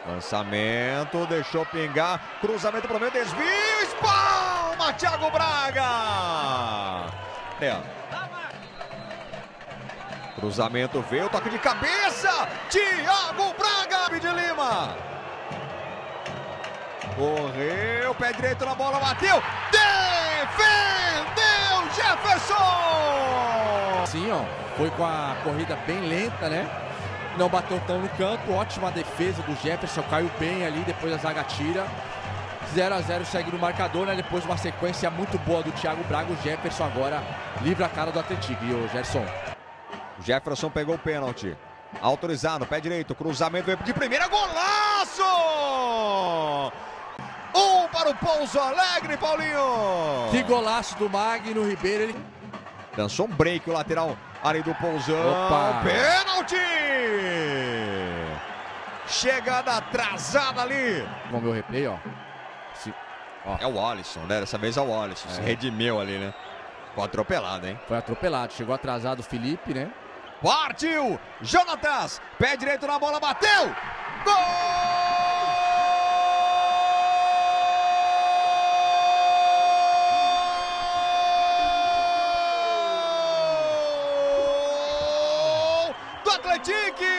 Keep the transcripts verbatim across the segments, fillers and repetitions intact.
Lançamento, deixou pingar, cruzamento para o meio, desvio, espalma, Thiago Braga! É. Cruzamento veio, toque de cabeça, Thiago Braga de Lima. Correu, pé direito na bola, bateu, defendeu Jefferson! Sim, ó, foi com a corrida bem lenta, né? Não bateu tão no canto, ótima defesa do Jefferson, caiu bem ali, depois a zaga tira. zero a zero segue no marcador, né? Depois uma sequência muito boa do Thiago Braga, o Jefferson agora livra a cara do Atlético. E o Gerson? O Jefferson pegou o pênalti, autorizado, pé direito, cruzamento veio de primeira, golaço! Um para o Pouso Alegre, Paulinho! Que golaço do Magno Ribeiro, ele... Dançou um break o lateral ali do Pousão. Opa. Pênalti! Chegada atrasada ali. Vamos ver o replay, ó. Se... ó. É o Alisson, né? Dessa vez é o Alisson. É. Se redimiu ali, né? Foi atropelado, hein? Foi atropelado. Chegou atrasado o Felipe, né? Partiu! Jonatas! Pé direito na bola, bateu! Gol! Atlético!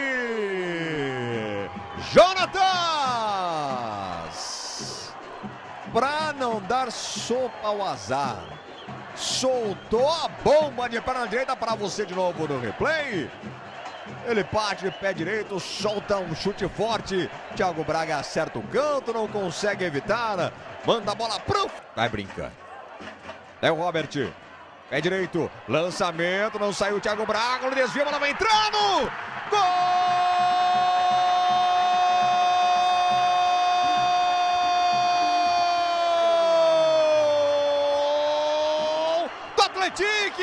Jonatas! Para não dar sopa ao azar, soltou a bomba de perna direita para você de novo no replay. Ele parte de pé direito, solta um chute forte. Thiago Braga acerta o canto, não consegue evitar. Manda a bola pro... vai brincar. É o Robert. Pé direito, lançamento, não saiu o Thiago Braga, ele desvia, a bola vai entrando! Gol! Do Atlético!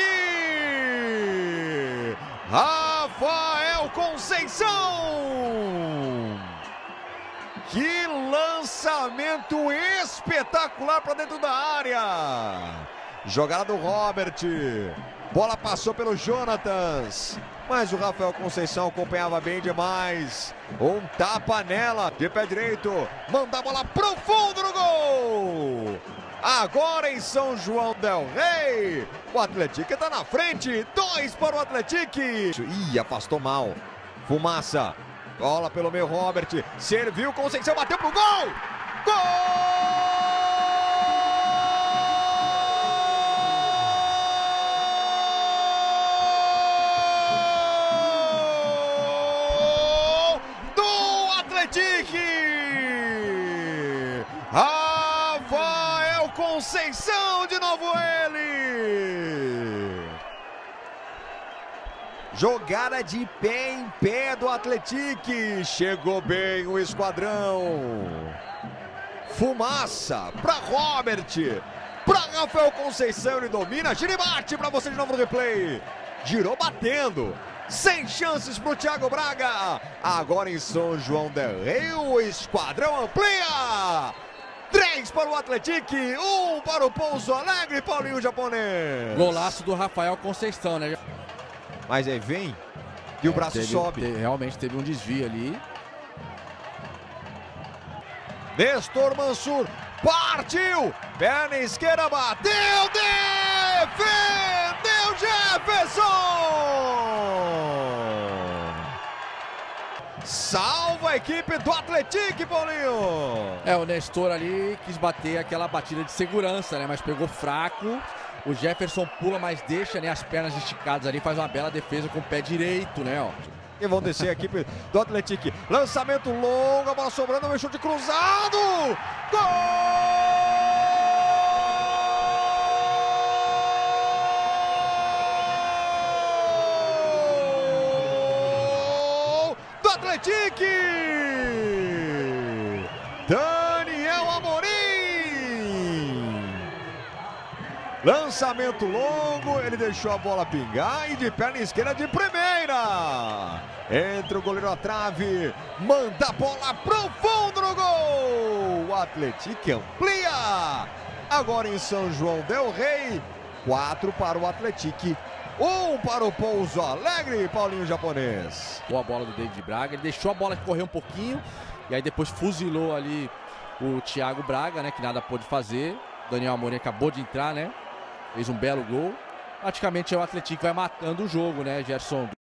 Rafael Conceição! Que lançamento espetacular para dentro da área! Jogada do Robert, bola passou pelo Jonatas, mas o Rafael Conceição acompanhava bem demais. Um tapa nela, de pé direito, manda a bola pro fundo no gol. Agora em São João del Rei, o Atlético está na frente, dois para o Atlético. Ih, afastou mal, Fumaça, bola pelo meio, Robert, serviu, Conceição bateu pro gol. Gol! Rafael Conceição, de novo ele! Jogada de pé em pé do Atlético, chegou bem o esquadrão. Fumaça para Robert, para Rafael Conceição, ele domina, gira e bate para você de novo no replay. Girou batendo. Sem chances para o Thiago Braga. Agora em São João del Rei, o esquadrão amplia. Três para o Atlético, um para o Pouso Alegre, Paulinho japonês. Golaço do Rafael Conceição, né? Mas aí vem e o é, braço teve, sobe. Teve, realmente teve um desvio ali. Nestor Mansur partiu. Perna esquerda, bateu, defendeu Jefferson. Salva a equipe do Atlético, Paulinho. É, o Nestor ali quis bater aquela batida de segurança, né? Mas pegou fraco. O Jefferson pula, mas deixa, né, as pernas esticadas ali. Faz uma bela defesa com o pé direito, né, ó. E vão descer a equipe do Atlético. Lançamento longo, a bola sobrando, um chute cruzado. Gol! Atlético! Daniel Amorim! Lançamento longo, ele deixou a bola pingar e de perna esquerda de primeira. Entra o goleiro à trave, manda a bola pro fundo no gol. O Atlético amplia. Agora em São João del Rei, quatro para o Atlético, Um para o Pouso Alegre, Paulinho Japonês. Boa bola do David Braga. Ele deixou a bola correr um pouquinho. E aí depois fuzilou ali o Thiago Braga, né? Que nada pôde fazer. Daniel Amorim acabou de entrar, né? Fez um belo gol. Praticamente é o Atlético vai matando o jogo, né, Gerson?